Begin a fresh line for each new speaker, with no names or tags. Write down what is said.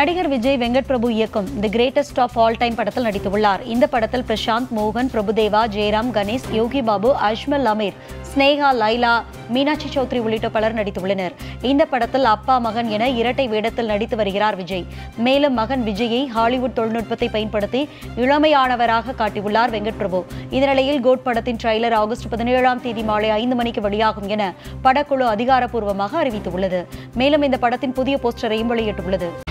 நடிகர் விஜய் வெங்கட் பிரபு இயக்கும் the greatest of all time படத்தில் நடித்துள்ளார். இந்த படத்தில் பிரசாந்த், மோகன், பிரபுதேவா, ஜெயராம், கணேஷ், யோகி பாபு, அஜ்மல் அமீர், ஸ்னேகா, லைலா, மீனாட்சி சௌத்ரி உள்ளிட்ட பலர் நடித்துள்ளனர். இந்த படத்தில் அப்பா மகன் என இரட்டை வேடத்தில் நடித்து வருகிறார் விஜய். மேலும் மகன் விஜயை ஹாலிவுட் தொழில்நுட்பத்தை பயன்படுத்தி இளமையானவராக காட்டியுள்ளார் வெங்கட் பிரபு. இந்த நிலையில் கோட் படத்தின் ட்ரெய்லர் ஆகஸ்ட் 17ஆம் தேதி மாலை 5 மணிக்கு வெளியாகும் என படக்குழு அதிகாரப்பூர்வமாக அறிவித்துள்ளது. மேலும் இந்த படத்தின் புதிய போஸ்டரையும் வெளியிட்டுள்ளது.